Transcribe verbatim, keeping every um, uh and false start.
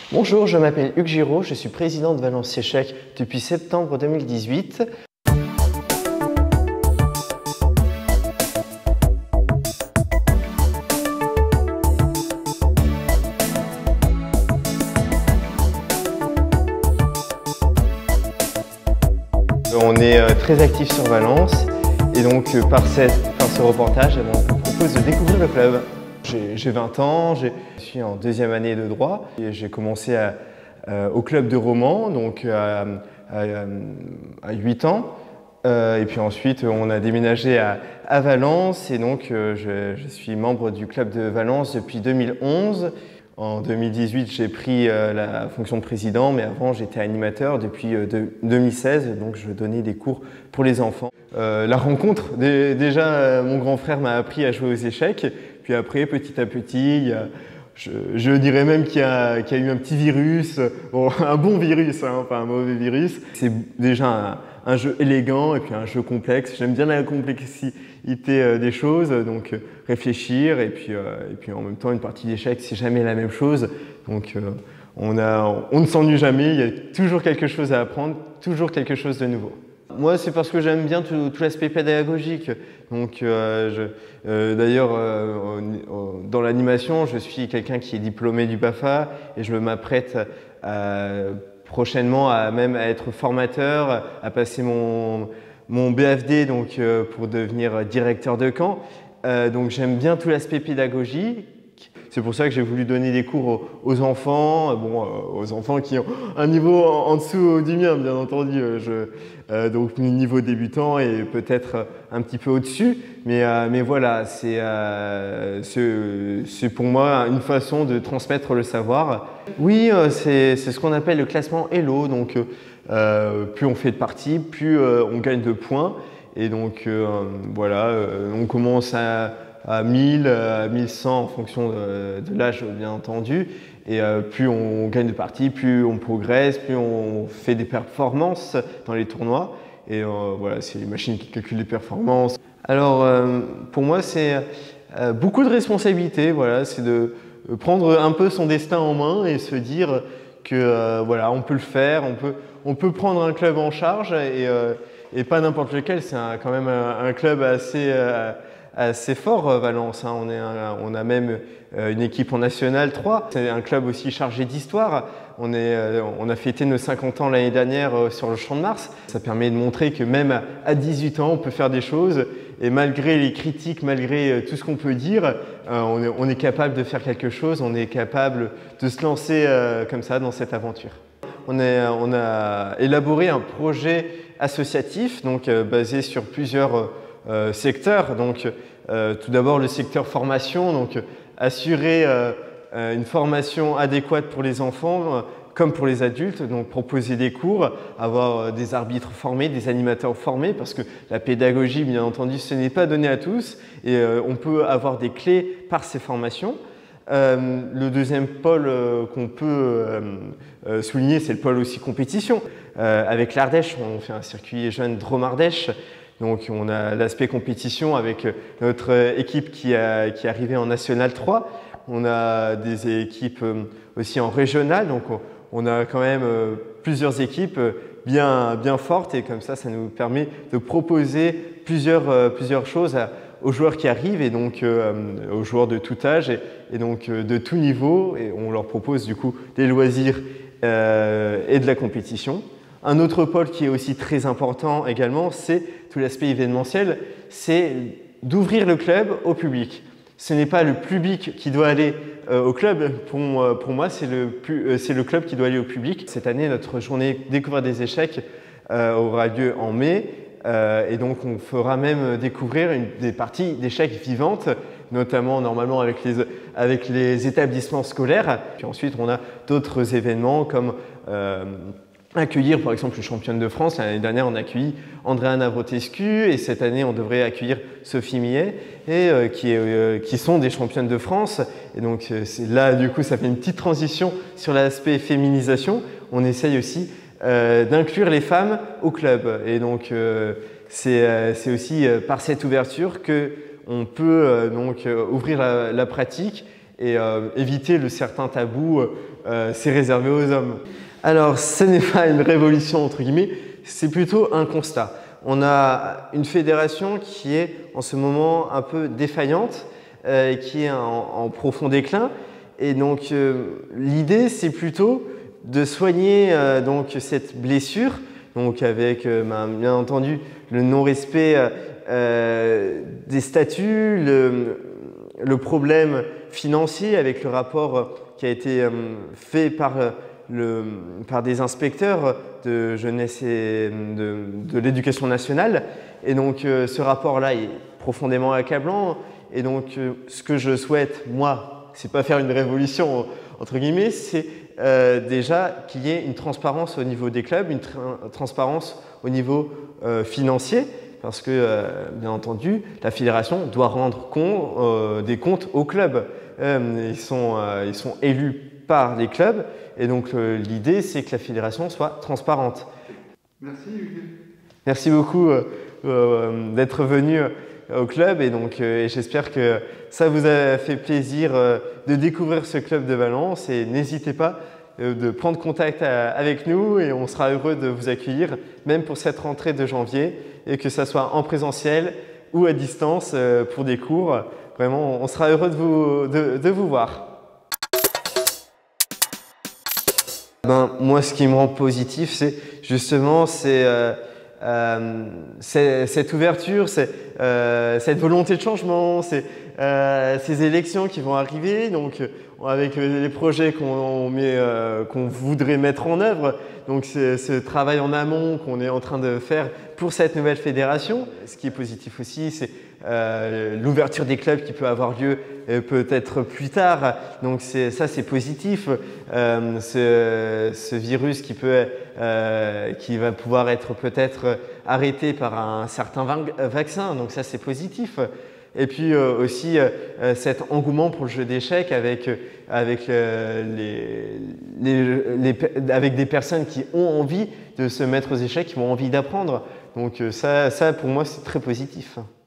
Bonjour, je m'appelle Hugues Giraud, je suis président de Valence Échecs depuis septembre deux mille dix-huit. On est très actif sur Valence et donc par, cette, par ce reportage, on vous propose de découvrir le club. J'ai vingt ans, je suis en deuxième année de droit et j'ai commencé à, à, au club de Romans donc à, à, à huit ans. Euh, et puis ensuite, on a déménagé à, à Valence et donc euh, je, je suis membre du club de Valence depuis deux mille onze. En deux mille dix-huit, j'ai pris euh, la fonction de président, mais avant, j'étais animateur depuis euh, de, deux mille seize, donc je donnais des cours pour les enfants. Euh, la rencontre, dé, déjà, euh, mon grand frère m'a appris à jouer aux échecs, puis après, petit à petit, il y a, je, je dirais même qu'il y, qu'il y a eu un petit virus, bon, un bon virus, hein, pas un mauvais virus. C'est déjà un, un jeu élégant et puis un jeu complexe. J'aime bien la complexité des choses, donc réfléchir et puis, euh, et puis en même temps une partie d'échecs c'est jamais la même chose, donc euh, on, a, on ne s'ennuie jamais, il y a toujours quelque chose à apprendre, toujours quelque chose de nouveau. Moi c'est parce que j'aime bien tout, tout l'aspect pédagogique, donc euh, euh, d'ailleurs euh, dans l'animation je suis quelqu'un qui est diplômé du B A F A et je m'apprête à, prochainement à même à être formateur, à passer mon mon B F D donc, euh, pour devenir directeur de camp. Euh, donc j'aime bien tout l'aspect pédagogique. C'est pour ça que j'ai voulu donner des cours aux, aux enfants, bon, euh, aux enfants qui ont un niveau en, en dessous du mien, bien entendu. Je, euh, donc niveau débutant et peut-être un petit peu au-dessus. Mais, euh, mais voilà, c'est euh, pour moi une façon de transmettre le savoir. Oui, euh, c'est ce qu'on appelle le classement Elo. Donc, Euh, plus on fait de parties, plus euh, on gagne de points. Et donc euh, voilà, euh, on commence à, à mille, à mille cent en fonction de, de l'âge bien entendu. Et euh, plus on gagne de parties, plus on progresse, plus on fait des performances dans les tournois. Et euh, voilà, c'est les machines qui calculent les performances. Alors euh, pour moi, c'est euh, beaucoup de responsabilités. Voilà, c'est de prendre un peu son destin en main et se dire que euh, voilà, on peut le faire, on peut, on peut prendre un club en charge et, euh, et pas n'importe lequel. C'est quand même un, un club assez, euh, assez fort, Valence. Hein. On, est un, on a même euh, une équipe en National trois. C'est un club aussi chargé d'histoire. On, euh, on a fêté nos cinquante ans l'année dernière euh, sur le Champ de Mars. Ça permet de montrer que même à dix-huit ans, on peut faire des choses. Et malgré les critiques, malgré tout ce qu'on peut dire, euh, on, est, on est capable de faire quelque chose, on est capable de se lancer euh, comme ça dans cette aventure. On, est, on a élaboré un projet associatif donc, euh, basé sur plusieurs euh, secteurs. Donc, euh, tout d'abord le secteur formation, donc assurer euh, une formation adéquate pour les enfants euh, comme pour les adultes, donc proposer des cours, avoir des arbitres formés, des animateurs formés, parce que la pédagogie, bien entendu, ce n'est pas donné à tous et euh, on peut avoir des clés par ces formations. Euh, le deuxième pôle euh, qu'on peut euh, euh, souligner, c'est le pôle aussi compétition. Euh, avec l'Ardèche, on fait un circuit jeune Drôme-Ardèche, donc on a l'aspect compétition avec notre équipe qui, a, qui est arrivée en National trois. On a des équipes aussi en régional, donc on, on a quand même euh, plusieurs équipes bien, bien fortes et comme ça, ça nous permet de proposer plusieurs, euh, plusieurs choses à, aux joueurs qui arrivent et donc euh, aux joueurs de tout âge et, et donc euh, de tout niveau. Et on leur propose du coup des loisirs euh, et de la compétition. Un autre pôle qui est aussi très important également, c'est tout l'aspect événementiel, c'est d'ouvrir le club au public. Ce n'est pas le public qui doit aller euh, au club, pour, euh, pour moi c'est le, euh, le club qui doit aller au public. Cette année, notre journée découverte des échecs euh, aura lieu en mai euh, et donc on fera même découvrir une, des parties d'échecs vivantes, notamment normalement avec les, avec les établissements scolaires. Puis ensuite on a d'autres événements comme euh, accueillir par exemple une championne de France. L'année dernière on a accueilli Andrea Navrotescu et cette année on devrait accueillir Sophie Millet et, euh, qui, est, euh, qui sont des championnes de France. Et donc euh, là du coup ça fait une petite transition sur l'aspect féminisation. On essaye aussi euh, d'inclure les femmes au club et donc euh, c'est euh, aussi euh, par cette ouverture que on peut euh, donc euh, ouvrir la, la pratique et euh, éviter le certain tabou euh, c'est réservé aux hommes. Alors, ce n'est pas une révolution entre guillemets, c'est plutôt un constat. On a une fédération qui est en ce moment un peu défaillante, euh, qui est en, en profond déclin. Et donc, euh, l'idée, c'est plutôt de soigner euh, donc, cette blessure, donc avec euh, ben, bien entendu le non-respect euh, des statuts, le, le problème financier avec le rapport qui a été euh, fait par, le, par des inspecteurs de jeunesse et de, de l'éducation nationale. Et donc, euh, ce rapport-là est profondément accablant. Et donc, euh, ce que je souhaite, moi, c'est pas faire une révolution entre guillemets, c'est euh, déjà qu'il y ait une transparence au niveau des clubs, une tra transparence au niveau euh, financier, parce que euh, bien entendu, la fédération doit rendre compte, euh, des comptes aux clubs. Euh, ils, sont, euh, ils sont élus par les clubs, et donc euh, l'idée c'est que la fédération soit transparente. Merci Hugues. Merci beaucoup euh, euh, d'être venu au club et donc euh, j'espère que ça vous a fait plaisir euh, de découvrir ce club de Valence et n'hésitez pas euh, de prendre contact à, avec nous et on sera heureux de vous accueillir même pour cette rentrée de janvier et que ça soit en présentiel ou à distance euh, pour des cours. Vraiment, on sera heureux de vous, de, de vous voir. Ben, moi, ce qui me rend positif, c'est justement c'est euh, Euh, cette ouverture, euh, cette volonté de changement, euh, ces élections qui vont arriver, donc avec les projets qu'on euh, qu'on voudrait mettre en œuvre, donc ce travail en amont qu'on est en train de faire pour cette nouvelle fédération. Ce qui est positif aussi, c'est euh, l'ouverture des clubs qui peut avoir lieu euh, peut-être plus tard, donc ça c'est positif. Euh, ce, ce virus qui, peut, euh, qui va pouvoir être peut-être arrêté par un certain vaccin, donc ça c'est positif. Et puis euh, aussi euh, cet engouement pour le jeu d'échecs avec, avec, euh, les, les, les, avec des personnes qui ont envie de se mettre aux échecs, qui ont envie d'apprendre. Donc ça, ça pour moi c'est très positif.